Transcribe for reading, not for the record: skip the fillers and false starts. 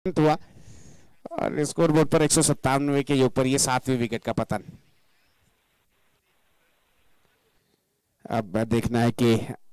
हुआ और स्कोरबोर्ड पर 197 के योग पर ये 7वीं विकेट का पतन। अब देखना है कि